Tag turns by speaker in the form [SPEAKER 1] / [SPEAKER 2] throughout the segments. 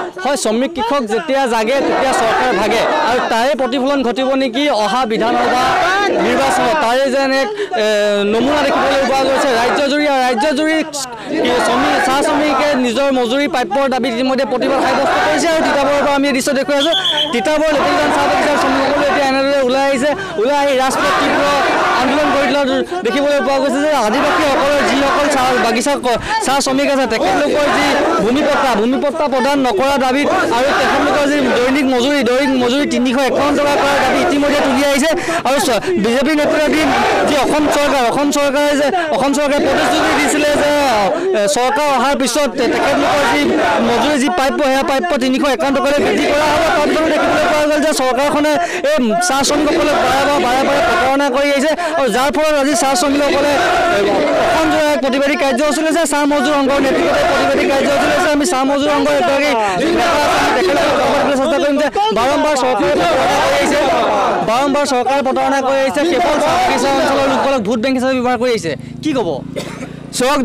[SPEAKER 1] হয় শ্ৰমিক কৃষক যেতিয়া জাগে তেতিয়া চৰকাৰ ভাগে আৰু তাৰে প্ৰতিফলন ঘটিব নেকি অহা বিধানসভা নিৰ্বাচনত তাৰে যেন এক নমুনা দেখিবলৈ পোৱা গৈছে ৰাজ্যজুৰি চাহ শ্ৰমিকে নিজৰ মজুৰি প্ৰাপ্যৰ দাবীত ইতিমধ্যে প্ৰতিবাদ সাব্যস্ত কৰিছে আৰু তিতাবৰৰ পৰা আমি দৃশ্য দেখুৱাই আছোঁ তিতাবৰ লেটেলগান চাহ বাগিচাৰ শ্ৰমিকসকলে এতিয়া এনেদৰে ওলাই আহিছে ওলাই আহি ৰাজপথ তীব্ৰ আন্দোলন কৰি তোলা দেখিবলৈ পোৱা গৈছে যে আদিবাসীসকলৰ যিসকল চাহ বাগিচা চাহ শ্ৰমিক আছে তেখেতলোকৰ যি ভূমিপট্টা প্ৰদান নকৰা দাবীত আৰু তেখেতলোকৰ যি দৈনিক মজুৰি 351 টকা কৰাৰ দাবী ইতিমধ্যে তুলি আহিছে আৰু বিজেপি নেতৃত্বাধীন যি অসম চৰকাৰে প্ৰতিশ্ৰুতি দিছিলে যে চৰকাৰ অহাৰ পিছত তেখেতলোকৰ যি মজুৰি যি প্ৰাপ্য সেয়া প্ৰাপ্য 351 টকালৈ বৃদ্ধি কৰা হ'ব তৎক্ষণাৎ দেখিবলৈ পোৱা গ'ল যে চৰকাৰখনে এই চাহ শ্ৰমিকসকলক বাৰে বাৰে প্ৰতাৰণা কৰি আহিছে আৰু যাৰ ফলত আজি চাহ শ্ৰমিকসকলে অসমজোৰা প্ৰতিবাদী কাৰ্যসূচী চলিছে চাহ মজদুৰ সংঘৰ নেতৃত্বত প্ৰতিবাদী কাৰ্যসূচী চলিছে আমি চাহ মজদুৰ সংঘৰ এগৰাকী চেষ্টা কৰিম যে বাৰম্বাৰ চৰকাৰে প্ৰতাৰণা কৰি আহিছে কেৱল চাহ বাগিচা অঞ্চলৰ লোকসকলক ভোট বেংক হিচাপে ব্যৱহাৰ কৰি আহিছে কি ক'ব
[SPEAKER 2] চাওক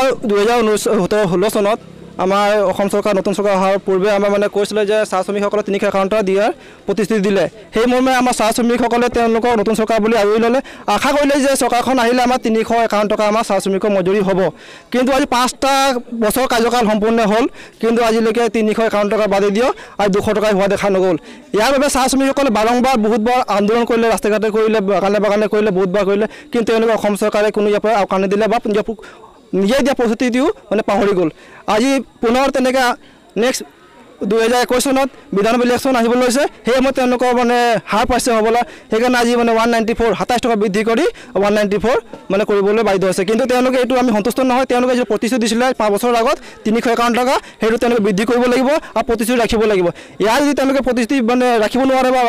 [SPEAKER 2] 2016 চনত আমাৰ অসম চৰকাৰ নতুন চৰকাৰ অহাৰ পূৰ্বে আমাৰ মানে কৈছিলে যে চাহ শ্ৰমিকসকলক 351 টকা দিয়াৰ প্ৰতিশ্ৰুতি দিলে সেই মৰ্মে আমাৰ চাহ শ্ৰমিকসকলে তেওঁলোকৰ নতুন চৰকাৰ বুলি আদৰি ল'লে আশা কৰিলে যে চৰকাৰখন আহিলে আমাৰ 351 টকা আমাৰ চাহ শ্ৰমিকৰ মজুৰি হ'ব কিন্তু আজি 5টা বছৰ কাৰ্যকাল সম্পূৰ্ণ হ'ল কিন্তু আজিলৈকে 351 টকা বাদে দিয়ক আৰু 200 টকা হোৱা দেখা নগ'ল ইয়াৰ বাবে চাহ শ্ৰমিকসকলে বহুতবাৰ আন্দোলন কৰিলে ৰাস্তা ঘাটে কৰিলে বাগানে কৰিলে বহুতবাৰ কৰিলে কিন্তু তেওঁলোকে অসম চৰকাৰে কোনো ইয়াৰ পৰা আওকাণ নিদিলে বা নিজে দিয়া প্ৰতিশ্ৰুতিও মানে পাহৰি গ'ল আজি পুনৰ তেনেকৈ নেক্সট 2021 চনত বিধানসভা ইলেকশ্যন আহিব লৈছে সেই সময়ত তেওঁলোকৰ মানে হাৰ পাইছে হ'বলা সেইকাৰণে আজি মানে 194 টকা বৃদ্ধি কৰি 194 মানে কৰিবলৈ বাধ্য হৈছে কিন্তু তেওঁলোকে এইটো আমি সন্তুষ্ট নহয় তেওঁলোকে যে প্ৰতিশ্ৰুতি দিছিলে 5 বছৰৰ আগত 351 টকা সেইটো তেওঁলোকে বৃদ্ধি কৰিব লাগিব আৰু প্ৰতিশ্ৰুতি ৰাখিব লাগিব ইয়াৰ যদি তেওঁলোকে প্ৰতিশ্ৰুতি মানে ৰাখিব নোৱাৰে বা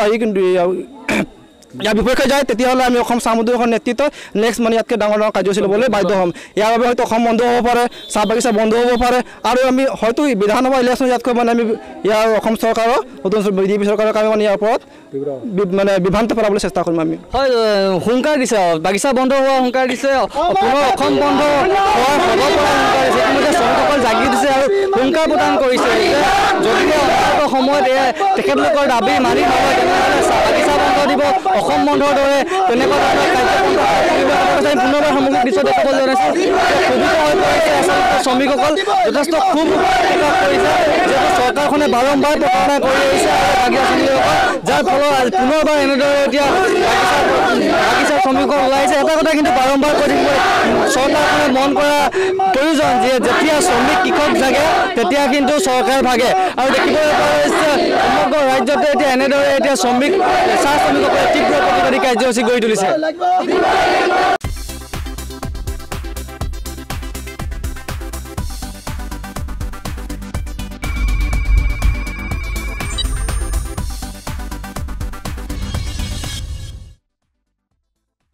[SPEAKER 2] ইয়াৰ বিপক্ষে যায় তেতিয়াহ'লে আমি অসম চাহ মজদুৰ নেতৃত্বত নেক্সট মানে ইয়াতকৈ ডাঙৰ কাৰ্যসূচী ল'বলৈ বাধ্য হ'ম ইয়াৰ বাবে হয়তো অসম বন্ধ হ'ব পাৰে চাহ বাগিচা বন্ধ হ'ব পাৰে আৰু আমি হয়তো বিধানসভা ইলেকশ্যন ইয়াতকৈ মানে আমি ইয়াৰ অসম চৰকাৰৰ নতুন বিজেপি চৰকাৰক আমি মানে ইয়াৰ ওপৰত মানে বিভ্ৰান্ত পেলাবলৈ চেষ্টা কৰিম আমি
[SPEAKER 1] হয় হুংকাৰ দিছে বাগিচা বন্ধ হোৱা হুংকাৰ দিছে পুনৰ অসম বন্ধ হোৱাৰ হ'ব পৰা হুংকাৰ দিছে ইতিমধ্যে শ্ৰমিকসকল জাগি দিছে আৰু হুংকাৰ প্ৰদান কৰিছে যদিও সময়ত তেখেতলোকৰ দাবী মানি নহয় তেনেহ'লে চাহ বাগিচা বন্ধ দিব অসম বন্ধৰ দৰে তেনেকুৱা ধৰণৰ কাৰ্যক্ৰম পুনৰবাৰ সামগ্ৰিক দৃশ্য দেখাব জনাইছোঁ ক্ষোভিত হৈ পৰিছে আচলতে শ্ৰমিকসকল যথেষ্ট ক্ষোভ প্ৰকাশ কৰিছে যিহেতু চৰকাৰখনে বাৰম্বাৰ প্ৰতাৰণা কৰি আহিছে বাগিচা শ্ৰমিকসকল যাৰ ফলত পুনৰবাৰ এনেদৰে এতিয়া বাগিচা শ্ৰমিকসকল ওলাইছে এটা কথা কিন্তু বাৰম্বাৰ কৈ থাকিব চৰকাৰখনে মন কৰা প্ৰয়োজন যে যেতিয়া শ্ৰমিক কৃষক জাগে তেতিয়া কিন্তু চৰকাৰ ভাগে আৰু দেখিবলৈ পোৱা গৈছে সমগ্ৰ ৰাজ্যতে এতিয়া এনেদৰে এতিয়া চাহ শ্ৰমিকসকলে তীব্ৰ প্ৰতিবাদী কাৰ্যসূচী গঢ়ি তুলিছে